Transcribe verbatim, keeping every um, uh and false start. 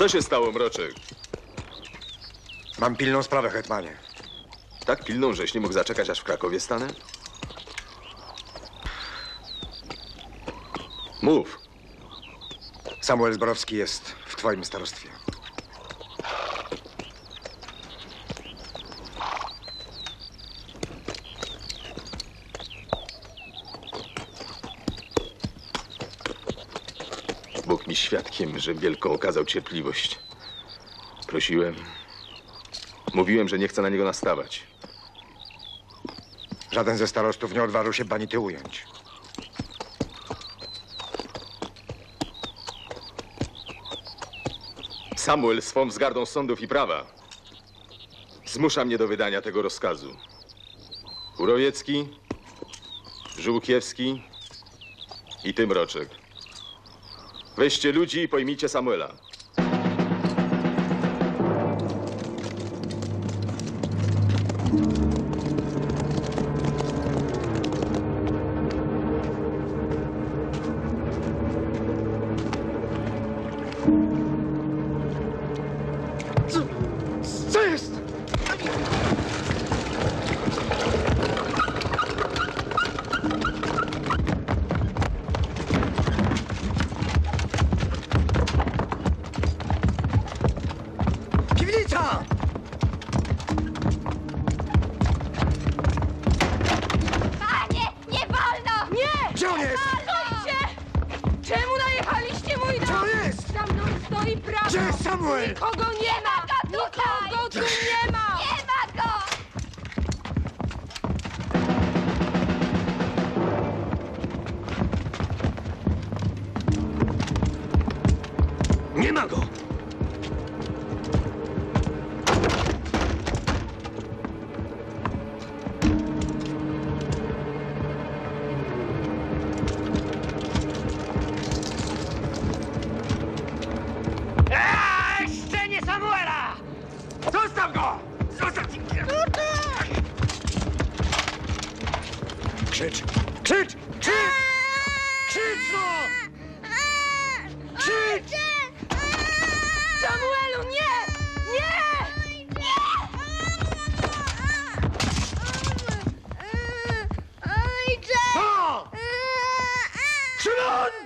Co się stało, Mroczek? Mam pilną sprawę, hetmanie. Tak pilną, żeś nie mógł zaczekać, aż w Krakowie stanę? Mów. Samuel Zborowski jest w twoim starostwie. Bóg mi świadkiem, że wielką okazał cierpliwość. Prosiłem. Mówiłem, że nie chcę na niego nastawać. Żaden ze starostów nie odważył się Banity ująć. Samuel swą wzgardą sądów i prawa zmusza mnie do wydania tego rozkazu. Urowiecki, Żółkiewski i ty, Mroczek. Weźcie ludzi i pojmijcie Samuela. Co jest? Piwnica! Panie, nie wolno! Nie! Gdzie on jest? Stójcie! Czemu najechaliście mój dom? Gdzie on jest? Za mną stoi prawo! Gdzie jest Samuel? Nikogo nie ma! Nikogo tu nie ma! Nie ma go! Nie ma go! Eee, jeszcze nie Samuela! Zostaw go! Zostaw! Krzycz! Krzycz! Krzycz! Krzycz, no! Krzycz! Samuelu, nie! Nie! No! Szymon!